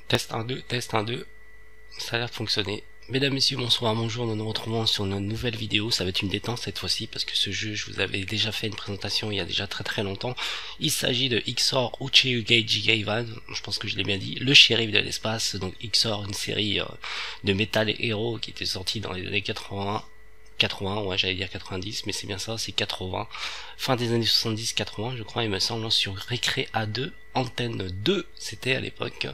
Test 1, 2, test 1, 2. Ça a l'air de fonctionner. Mesdames, messieurs, bonsoir, bonjour, nous nous retrouvons sur une nouvelle vidéo. Ça va être une détente cette fois-ci parce que ce jeu, je vous avais déjà fait une présentation il y a déjà très longtemps. Il s'agit de Xor Uchiugeiji Gaivan, je pense que je l'ai bien dit, le shérif de l'espace. Donc Xor, une série de Metal Hero qui était sortie dans les années 80, ouais, j'allais dire 90, mais c'est bien ça, c'est 80. Fin des années 70-80, je crois, il me semble, sur Recré A2, Antenne 2, c'était à l'époque.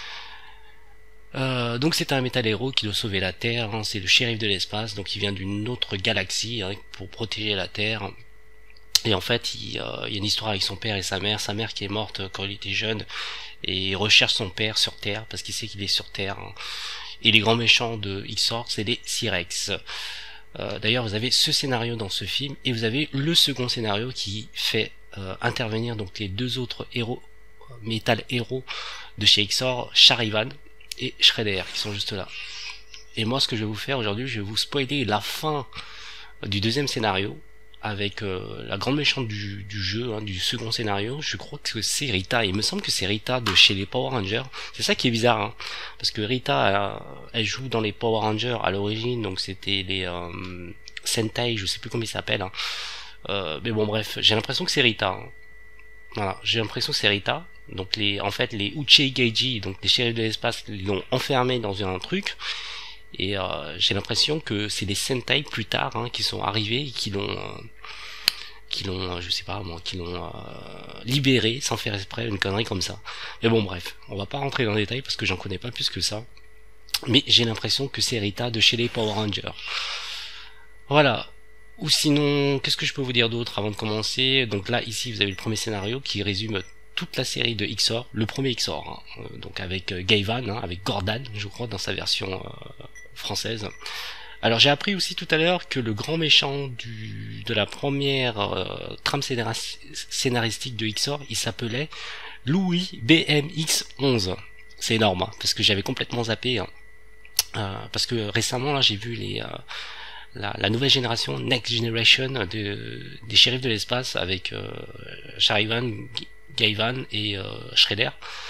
Donc c'est un Metal Hero qui doit sauver la Terre, hein, c'est le shérif de l'espace, donc il vient d'une autre galaxie hein, pour protéger la Terre. Et en fait, il y a une histoire avec son père et sa mère qui est morte quand il était jeune, et il recherche son père sur Terre, parce qu'il sait qu'il est sur Terre. Hein. Et les grands méchants de Xor, c'est les Cyrex. D'ailleurs, vous avez ce scénario dans ce film, et vous avez le second scénario qui fait intervenir donc les deux autres héros, Metal Hero de chez Xor, Charivan et Shredder qui sont juste là. Et moi ce que je vais vous faire aujourd'hui, je vais vous spoiler la fin du deuxième scénario avec la grande méchante du jeu, hein, du second scénario. Je crois que c'est Rita, il me semble que c'est Rita de chez les Power Rangers. C'est ça qui est bizarre, hein, parce que Rita elle joue dans les Power Rangers à l'origine, donc c'était les Sentai, je sais plus comment ils s'appellent, hein. Mais bon bref, j'ai l'impression que c'est Rita, hein. Voilà, j'ai l'impression que c'est Rita. Donc en fait les Uchiugeiji, donc les shérifs de l'espace, ils l'ont enfermé dans un truc. Et j'ai l'impression que c'est des Sentai plus tard hein, qui sont arrivés et qui l'ont je sais pas moi, qui l'ont libéré sans faire exprès, une connerie comme ça. Mais bon bref, on va pas rentrer dans les détails parce que j'en connais pas plus que ça. Mais j'ai l'impression que c'est Rita de chez les Power Rangers. Voilà. Ou sinon, qu'est-ce que je peux vous dire d'autre avant de commencer? Donc là, ici, vous avez le premier scénario qui résume toute la série de Xor, le premier Xor, hein, donc avec Gaivan, hein, avec Gordon, je crois, dans sa version française. Alors j'ai appris aussi tout à l'heure que le grand méchant de la première trame scénaristique de Xor, il s'appelait Louis BMX11. C'est énorme, hein, parce que j'avais complètement zappé, hein, parce que récemment là j'ai vu la nouvelle génération, Next Generation des shérifs de l'espace avec Charivan, Gaivan et Shredder.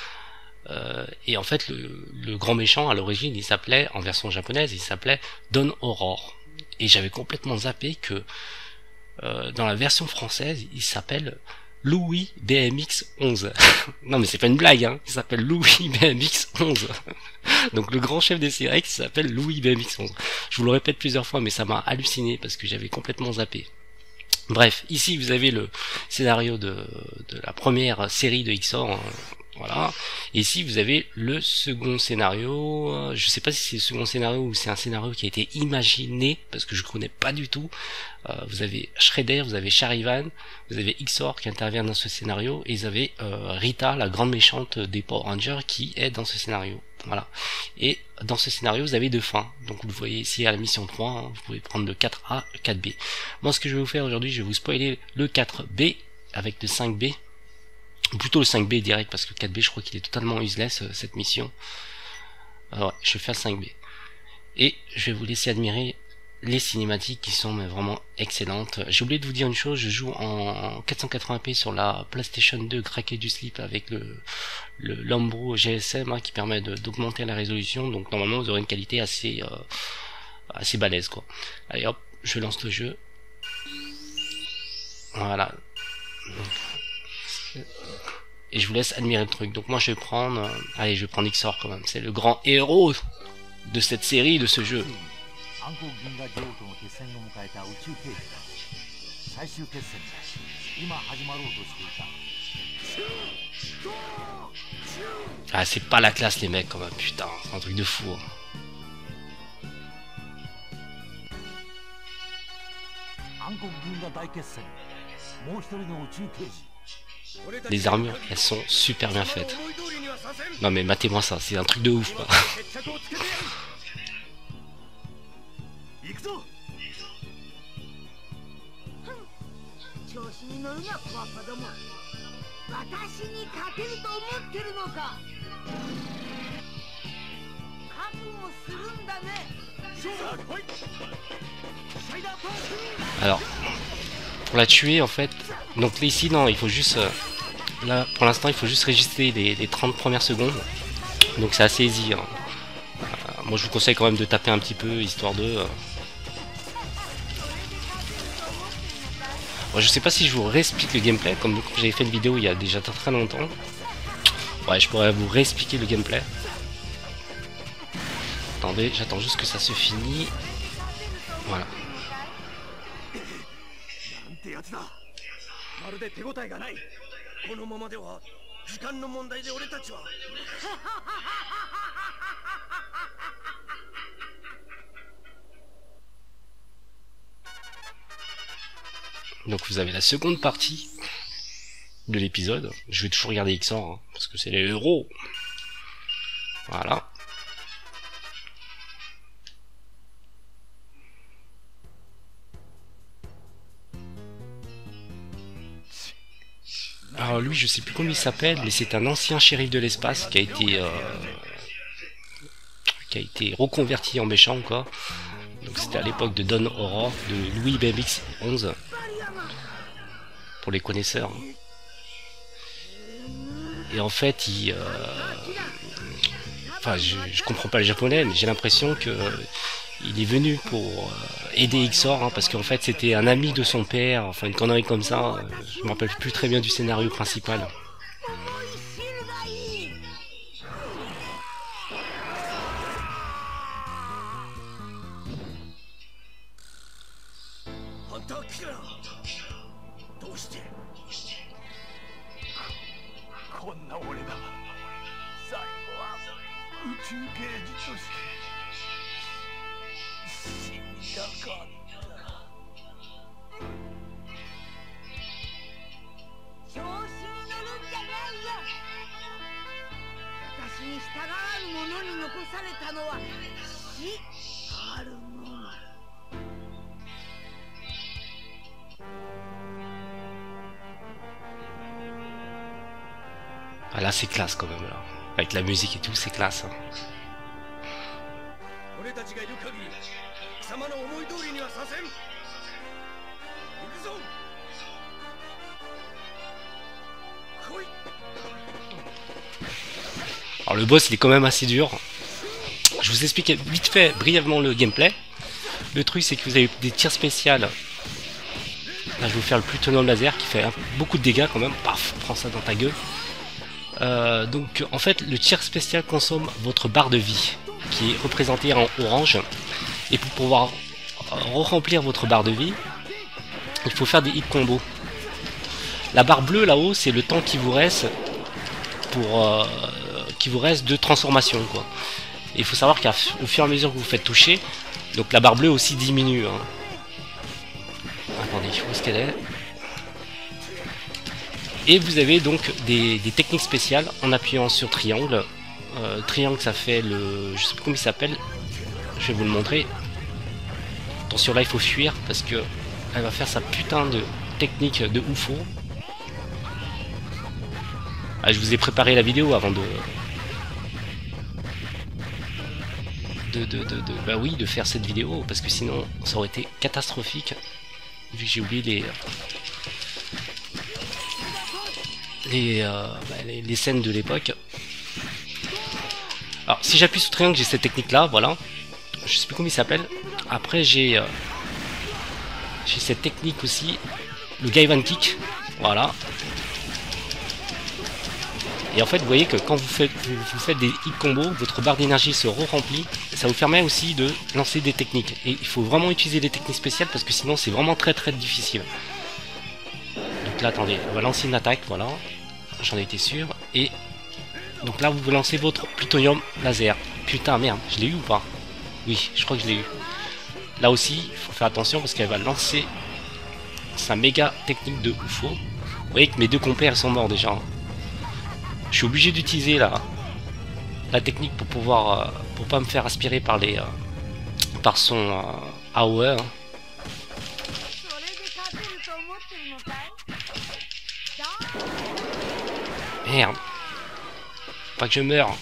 Et en fait, le grand méchant à l'origine, il s'appelait, en version japonaise, il s'appelait Don Aurore. Et j'avais complètement zappé que dans la version française, il s'appelle Louis BMX 11. Non mais c'est pas une blague, hein. Il s'appelle Louis BMX 11. Donc le grand chef des Cyrex s'appelle Louis BMX 11. Je vous le répète plusieurs fois, mais ça m'a halluciné parce que j'avais complètement zappé. Bref, ici vous avez le scénario de la première série de Xor, hein, voilà. Et ici vous avez le second scénario. Je sais pas si c'est le second scénario ou c'est un scénario qui a été imaginé parce que je connais pas du tout. Vous avez Shredder, vous avez Charivan, vous avez Xor qui intervient dans ce scénario et vous avez Rita, la grande méchante des Power Rangers qui est dans ce scénario. Voilà. Et dans ce scénario, vous avez deux fins. Donc vous le voyez ici à la mission 3, hein, vous pouvez prendre le 4A, 4B. Moi ce que je vais vous faire aujourd'hui, je vais vous spoiler le 4B avec le 5B. Ou plutôt le 5B direct parce que le 4B je crois qu'il est totalement useless cette mission. Ouais, je vais faire le 5B. Et je vais vous laisser admirer les cinématiques qui sont vraiment excellentes. J'ai oublié de vous dire une chose, je joue en 480p sur la PlayStation 2 craquée du slip avec le Lambro GSM hein, qui permet d'augmenter la résolution, donc normalement vous aurez une qualité assez balèze quoi. Allez hop, je lance le jeu. Voilà. Et je vous laisse admirer le truc. Donc moi je vais prendre allez, je vais prendre Xor quand même, c'est le grand héros de cette série, de ce jeu. Ah c'est pas la classe les mecs quand même, putain, c'est un truc de fou. Les armures, elles sont super bien faites. Non mais matez-moi ça, c'est un truc de ouf quoi. Alors, pour la tuer en fait, donc là, ici non, il faut juste, là pour l'instant il faut juste résister les 30 premières secondes. Donc c'est assez easy. Hein. Moi je vous conseille quand même de taper un petit peu, histoire de... Ouais, je sais pas si je vous réexplique le gameplay, comme j'avais fait une vidéo il y a déjà très longtemps. Ouais, je pourrais vous réexpliquer le gameplay. Attendez, j'attends juste que ça se finisse. Voilà. Donc vous avez la seconde partie de l'épisode. Je vais toujours regarder XOR, hein, parce que c'est les héros. Voilà. Alors lui, je sais plus comment il s'appelle, mais c'est un ancien shérif de l'espace qui a été reconverti en méchant, quoi. Donc c'était à l'époque de Dawn Horror, de Louis BMX 11, pour les connaisseurs. Et en fait, enfin, je comprends pas le japonais, mais j'ai l'impression que il est venu pour aider XOR, hein, parce qu'en fait c'était un ami de son père, enfin une connerie comme ça. Je me rappelle plus très bien du scénario principal. Ah là c'est classe quand même là. Avec la musique et tout, c'est classe. Hein. Alors le boss il est quand même assez dur. Je vous explique vite fait, brièvement le gameplay. Le truc c'est que vous avez des tirs spéciales. Là je vais vous faire le plutonum laser qui fait beaucoup de dégâts quand même. Paf, prends ça dans ta gueule. Donc en fait le tir spécial consomme votre barre de vie qui est représentée en orange, et pour pouvoir remplir votre barre de vie il faut faire des hit combos. La barre bleue là-haut c'est le temps qui vous reste pour de transformation, quoi. Et il faut savoir qu'au fur et à mesure que vous faites toucher, donc la barre bleue aussi diminue, hein. Attendez, où est-ce qu'elle est? Et vous avez donc des techniques spéciales en appuyant sur triangle. Triangle ça fait le... je sais plus comment il s'appelle. Je vais vous le montrer. Attention là il faut fuir parce que elle va faire sa putain de technique de UFO. Ah, je vous ai préparé la vidéo avant bah oui, de faire cette vidéo parce que sinon ça aurait été catastrophique vu que j'ai oublié les scènes de l'époque. Alors si j'appuie sur triangle j'ai cette technique là, voilà, je sais plus comment il s'appelle. Après j'ai cette technique aussi, le Gaivan Kick, voilà. Et en fait vous voyez que quand vous faites des hit combos, votre barre d'énergie se re-remplit. Ça vous permet aussi de lancer des techniques. Et il faut vraiment utiliser des techniques spéciales parce que sinon c'est vraiment très difficile. Donc là attendez, on va lancer une attaque, voilà. J'en ai été sûr. Et donc là vous lancez votre plutonium laser. Putain merde, je l'ai eu ou pas? Oui, je crois que je l'ai eu. Là aussi, il faut faire attention parce qu'elle va lancer sa méga technique de UFO. Vous voyez que mes deux compères sont morts déjà. Je suis obligé d'utiliser la technique pour pouvoir pour pas me faire aspirer par par son AOE. Merde, pas que je meure.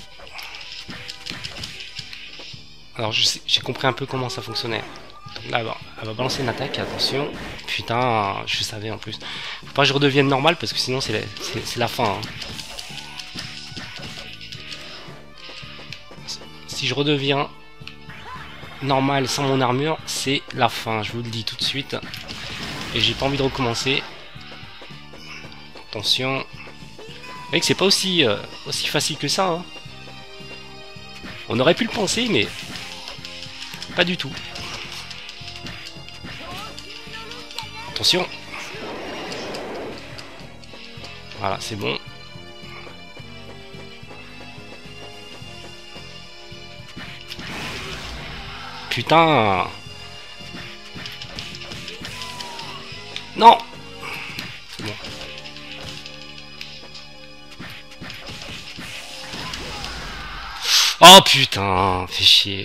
Alors j'ai compris un peu comment ça fonctionnait. Donc là elle va balancer une attaque, attention. Putain, je savais en plus. Faut pas que je redevienne normal parce que sinon c'est la fin. Hein. Si je redeviens normal sans mon armure, c'est la fin, je vous le dis tout de suite. Et j'ai pas envie de recommencer. Attention. Vous voyez que c'est pas aussi facile que ça. Hein. On aurait pu le penser, mais pas du tout. Attention. Voilà, c'est bon. Putain. Non. C'est bon. Oh putain, fais chier.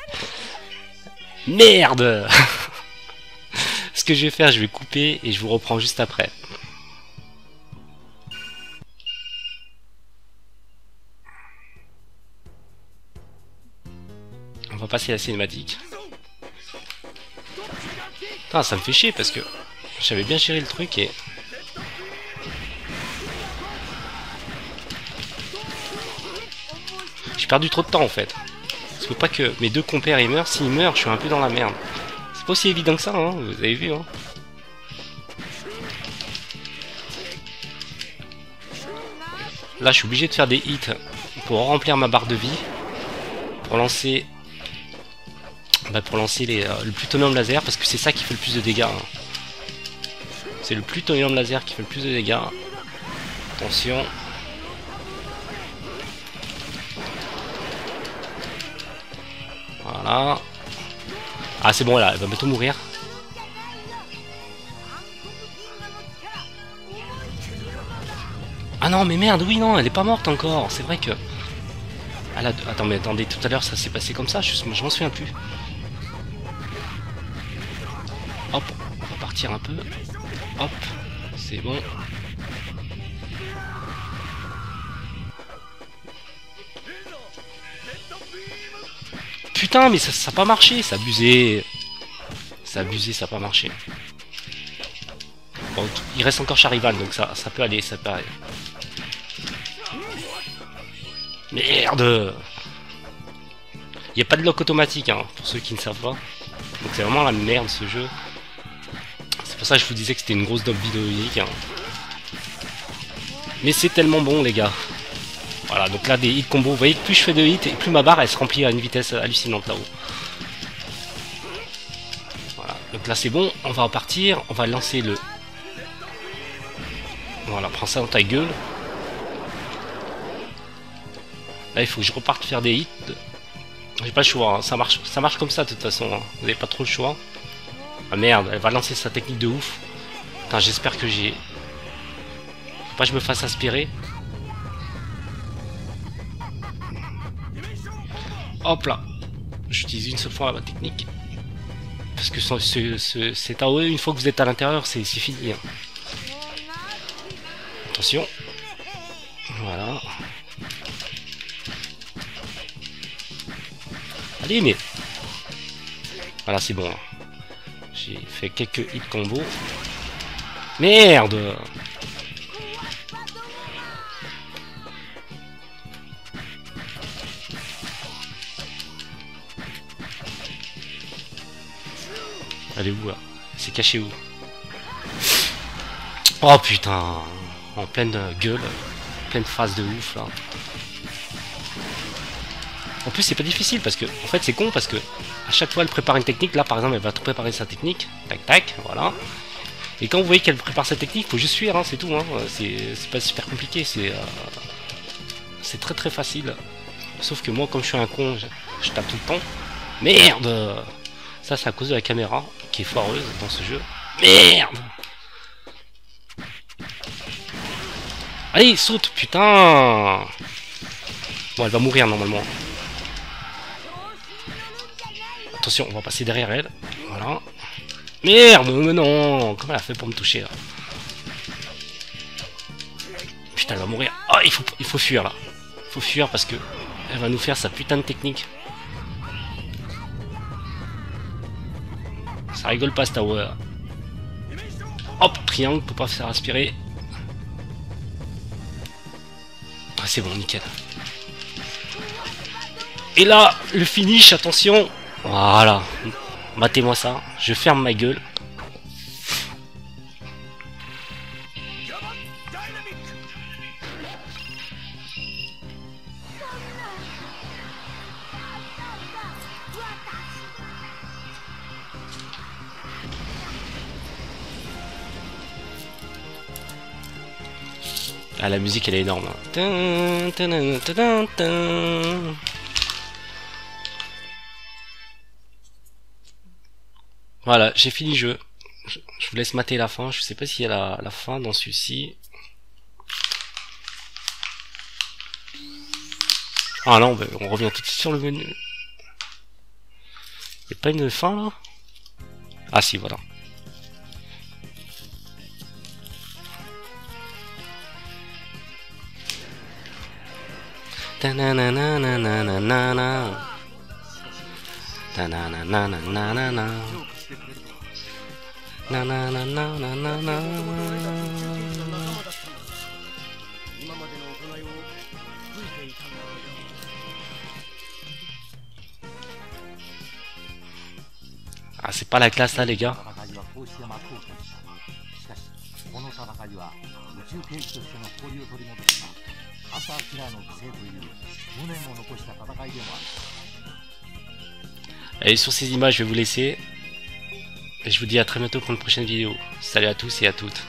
Merde. Ce que je vais faire, je vais couper et je vous reprends juste après. On va passer à la cinématique. Putain, ça me fait chier parce que j'avais bien géré le truc et... J'ai perdu trop de temps en fait. Il faut pas que mes deux compères ils meurent. S'ils meurent, je suis un peu dans la merde. C'est pas aussi évident que ça, hein, vous avez vu. Hein. Là, je suis obligé de faire des hits pour remplir ma barre de vie. Pour lancer... le plutonium laser, parce que c'est ça qui fait le plus de dégâts. Hein. C'est le plutonium laser qui fait le plus de dégâts. Attention. Voilà. Ah c'est bon là, elle va bientôt mourir. Ah non mais merde, oui non, elle est pas morte encore. C'est vrai que... Elle a... Attends mais attendez, tout à l'heure ça s'est passé comme ça, je m'en souviens plus. Hop, on va partir un peu. Hop, c'est bon. Putain, mais ça a pas marché, ça a abusé. Ça a abusé, ça a pas marché. Bon, il reste encore Charivan, donc ça peut aller, ça peut aller. Merde! Il n'y a pas de lock automatique, hein, pour ceux qui ne savent pas. Donc c'est vraiment la merde ce jeu. C'est pour ça que je vous disais que c'était une grosse dope vidéoludique. Hein. Mais c'est tellement bon les gars. Voilà, donc là des hits combo, vous voyez que plus je fais de hits et plus ma barre elle se remplit à une vitesse hallucinante là-haut. Voilà, donc là c'est bon, on va repartir, on va lancer le... Voilà, prends ça dans ta gueule. Là il faut que je reparte faire des hits. J'ai pas le choix, hein. Ça marche comme ça de toute façon, hein. Vous n'avez pas trop le choix. Ah merde, elle va lancer sa technique de ouf. Putain, j'espère que j'ai... Faut pas que je me fasse aspirer. Hop là. J'utilise une seule fois ma technique. Parce que c'est AOE, une fois que vous êtes à l'intérieur, c'est fini. Hein. Attention. Voilà. Allez, mais... Voilà, c'est bon. J'ai fait quelques hits combo. Merde! Elle est où là? C'est caché où? Oh putain! En pleine gueule, pleine phase de ouf là. En plus c'est pas difficile parce que en fait c'est con parce que à chaque fois elle prépare une technique. Là par exemple elle va te préparer sa technique. Tac tac, voilà. Et quand vous voyez qu'elle prépare sa technique, faut juste suivre, hein, c'est tout. Hein. C'est pas super compliqué, c'est très très facile. Sauf que moi comme je suis un con, je tape tout le temps. Merde! Ça c'est à cause de la caméra qui est foireuse dans ce jeu. Merde! Allez, saute, putain! Bon, elle va mourir normalement. Attention, on va passer derrière elle. Voilà. Merde, mais non! Comment elle a fait pour me toucher là? Putain, elle va mourir. Oh, il faut fuir là. Il faut fuir parce que elle va nous faire sa putain de technique. Ça rigole pas, cette tower. Hop, triangle pour pas faire aspirer. Ah, c'est bon, nickel. Et là, le finish, attention. Voilà. Matez-moi ça. Je ferme ma gueule. Ah, la musique elle est énorme. Voilà, j'ai fini le jeu. Je vous laisse mater la fin. Je sais pas s'il y a la fin dans celui-ci. Ah non, on revient tout de suite sur le menu. Il n'y a pas une fin là? Ah si, voilà. Ta-na-na-na-na-na-na-na. Ta-na-na-na-na-na-na. Na-na-na-na-na-na-na. Ah, c'est pas la classe là, les gars. Allez, sur ces images, je vais vous laisser. Et je vous dis à très bientôt pour une prochaine vidéo. Salut à tous et à toutes.